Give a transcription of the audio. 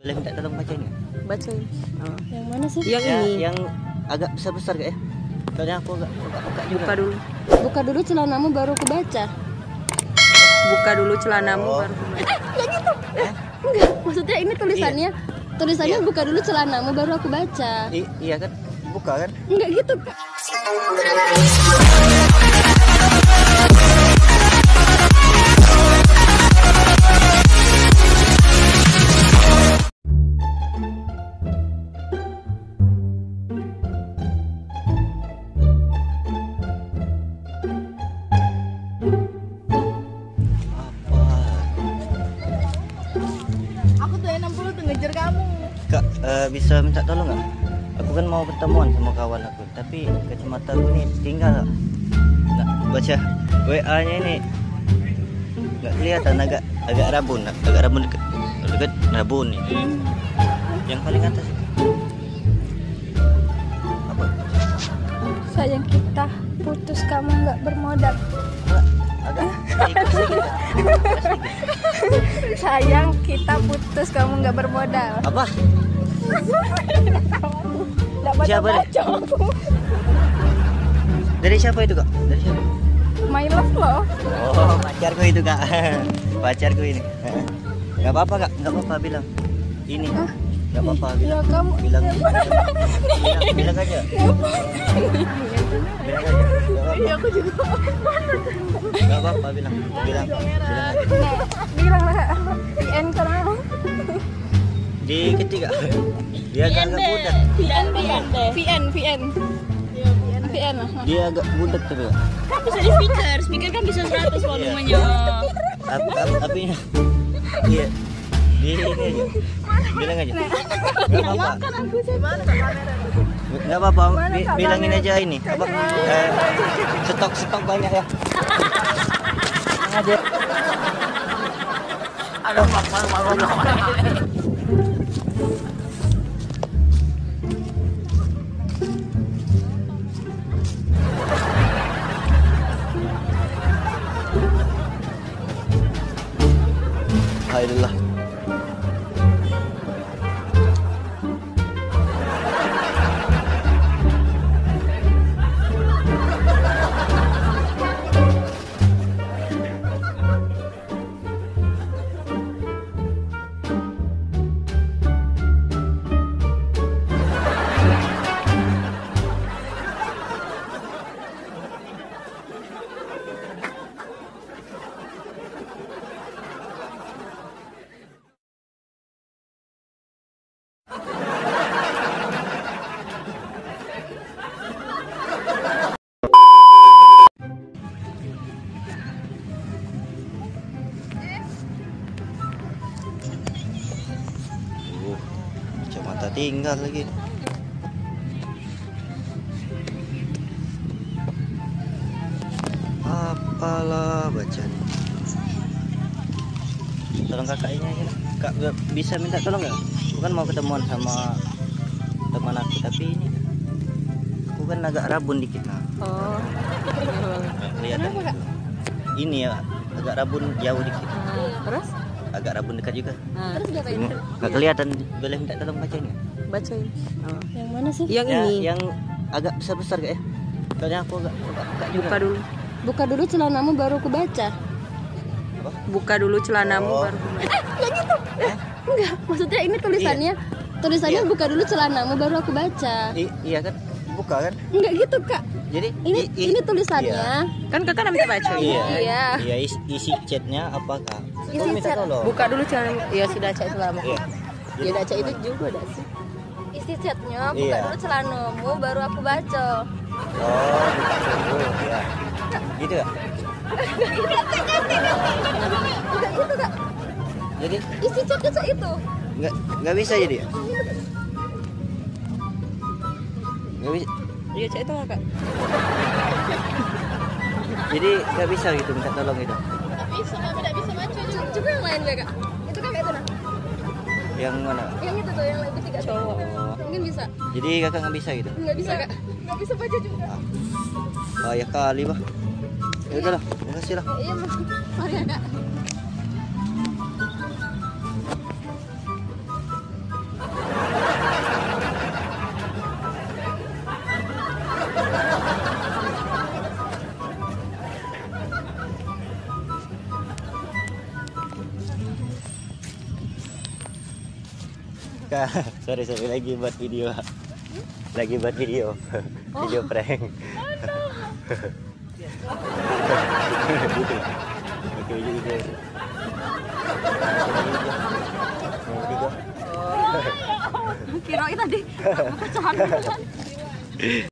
boleh minta tolong bacain nggak? Bacain. Oh. Yang mana sih? Yang Ya, ini. yang agak besar-besar gak ya? Soalnya aku agak buka juga. Buka dulu. Buka dulu celanamu baru aku baca. Buka dulu celanamu Oh. baru. Enggak gitu. Enggak, maksudnya ini tulisannya. Tulisannya Iya. buka dulu celanamu baru aku baca. Iya kan? Buka kan? Enggak gitu, Kak. Aku tuh 60 tuh ngejar kamu. Kak, bisa minta tolong nggak? Aku kan mau pertemuan sama kawan aku, tapi kacamata aku nih tinggal. Nggak baca WA-nya ini nggak kelihatan, agak rabun, dekat rabun nih. Yang paling atas. Apa? Sayang kita putus kamu nggak bermodal. Agak sedikit. Sayang kita putus kamu nggak bermodal. Apa? Nggak Siapa deh? baca aku. Dari siapa itu, Kak? Dari siapa? My love loh. Oh, pacarku itu, Kak. Pacarku ini. Nggak apa-apa, Kak. Nggak apa-apa bilang. Ini. Nggak apa-apa Ya bilang. kamu. Bilang bilang aja. Bilang aja. Iya aku juga. Nggak apa-apa bilang. Bilang aja. Bilang lah. PN karena. Di ketiga. Dia agak budak. VN lah. Dia agak budak tuh, Kak. Kan bisa di speaker kan bisa 100 volumenya. Tapi iya. Di ini aja. Bilang aja. Nggak apa-apa. Nggak apa-apa. Bilangin aja ini. Apa? Stok banyak ya. Aja. Aduh, malu. Alhamdulillah. Kacamata tinggal lagi. Apalah bacaan. Tolong kakaknya aja. Kak bisa minta tolong nggak? Bukan mau ketemuan sama teman aku, tapi ini aku kan agak rabun dikit nah. Oh. Kelihatan gitu. Ini ya agak rabun jauh dikit. Terus? Agak rabun dekat juga. Nah, Terus diapain? Nggak kelihatan. Boleh minta tolong bacain nggak? bacain. Oh. Yang mana sih? Yang Ya, ini. yang agak besar-besar kayak ya. Soalnya aku agak buka juga. Buka dulu. Buka dulu celanamu baru aku baca. Apa? Buka dulu celanamu Oh. baru. Enggak gitu. Enggak, maksudnya ini tulisannya. Tulisannya Iya. buka dulu celanamu baru aku baca. Iya kan? Buka kan? Enggak gitu, Kak. Jadi Ini tulisannya. Kan kakak minta baca. Iya. Iya, isi chatnya apa, Kak? Isi Tolong minta chat. tolong. Buka dulu celanamu. Ya sudah cek selama. Iya. Ya udah cek itu juga dah sih. Isi chatnya buka Iya. dulu celanamu baru aku baca. Oh, buka dulu. Ya. Gitu ya? Enggak gitu, Kak. Jadi Isi chatnya itu. nggak bisa jadi ya? Nggak bisa. Iya cek itu kakak. Jadi nggak bisa gitu minta tolong itu. Bisa, kami tidak bisa baca. Coba yang lain, Kak. Itu Kak itu nah. Yang mana? Yang itu tuh yang lebih tiga cowok. Oh. Mungkin bisa. Jadi kakak nggak bisa gitu? Enggak bisa, Kak. Enggak bisa baca juga. Bahaya kali, bah. Ya udahlah, makasih lah. Iya, mari ya, Kak. Kak, sorry lagi buat video. Lagi buat video. Video prank. Oke, video. Kirain tadi pecahan.